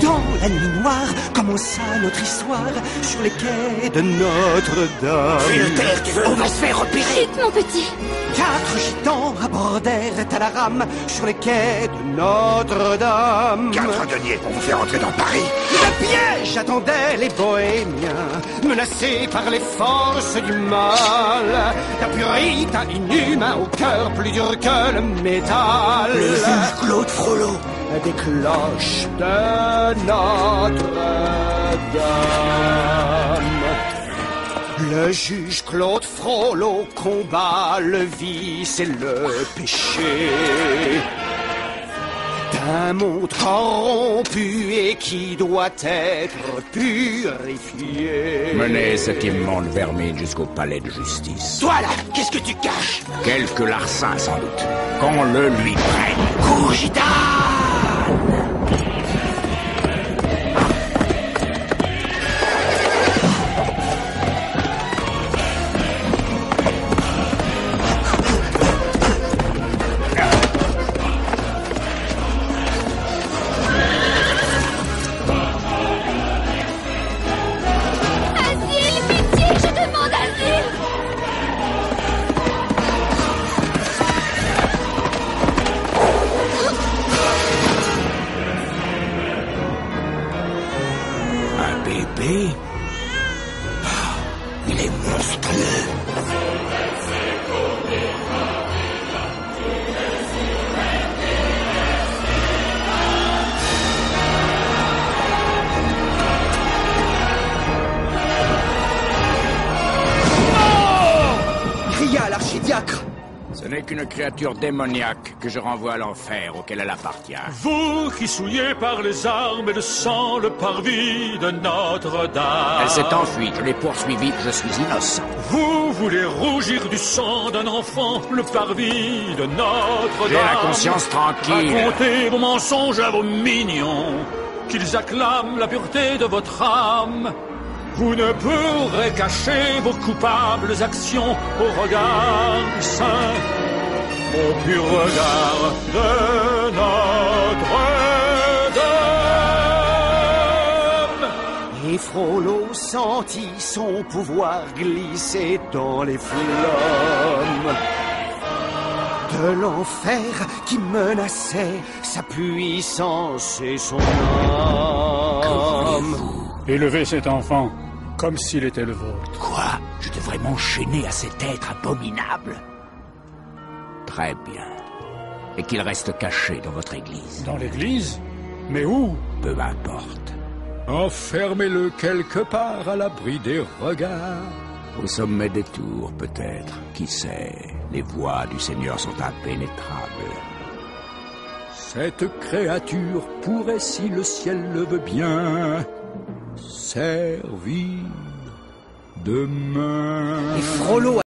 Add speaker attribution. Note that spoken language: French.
Speaker 1: Dans la nuit noire commença notre histoire sur les quais de Notre-Dame.
Speaker 2: Fais le taire, tu veux? On va se faire repérer.
Speaker 3: Chut, mon petit.
Speaker 1: 4 gitans abordèrent à la rame sur les quais de Notre-Dame.
Speaker 2: 4 deniers pour vous faire entrer dans Paris.
Speaker 1: Le piège attendait les bohémiens, menacés par les forces du mal. D'un puritain inhumain au cœur plus dur que le métal.
Speaker 2: Le juge Claude Frollo.
Speaker 1: Des cloches de Notre-Dame. Le juge Claude Frollo combat le vice et le péché d'un monde corrompu et qui doit être purifié.
Speaker 4: Menez cet immonde vermine jusqu'au palais de justice.
Speaker 2: Toi là, qu'est-ce que tu caches?
Speaker 4: Quelques larcins sans doute. Qu'on le lui prenne.
Speaker 2: Cours, gitane!
Speaker 3: Asile, pitié, je demande asile.
Speaker 4: Un bébé?
Speaker 2: Il est monstrueux.
Speaker 1: Cria l'archidiacre.
Speaker 4: Ce n'est qu'une créature démoniaque que je renvoie à l'enfer auquel elle appartient.
Speaker 5: Vous qui souillez par les armes et le sang le parvis de Notre-Dame.
Speaker 4: Elle s'est enfuie, je l'ai poursuivie, je suis innocent.
Speaker 5: Vous voulez rougir du sang d'un enfant, le parvis de Notre-Dame.
Speaker 4: J'ai la conscience tranquille.
Speaker 5: Racontez vos mensonges à vos mignons, qu'ils acclament la pureté de votre âme. Vous ne pourrez cacher vos coupables actions au regard saint, au pur regard de Notre-Dame.
Speaker 1: Et Frollo sentit son pouvoir glisser dans les flammes de l'enfer qui menaçait sa puissance et son âme.
Speaker 6: Élevez cet enfant comme s'il était le vôtre.
Speaker 4: Quoi? Je devrais m'enchaîner à cet être abominable? Très bien. Et qu'il reste caché dans votre église.
Speaker 6: Dans l'église? Mais où?
Speaker 4: Peu importe.
Speaker 6: Enfermez-le quelque part à l'abri des regards.
Speaker 4: Au sommet des tours, peut-être. Qui sait? Les voies du Seigneur sont impénétrables.
Speaker 6: Cette créature pourrait, si le ciel le veut bien, servir demain.
Speaker 1: Et Frollo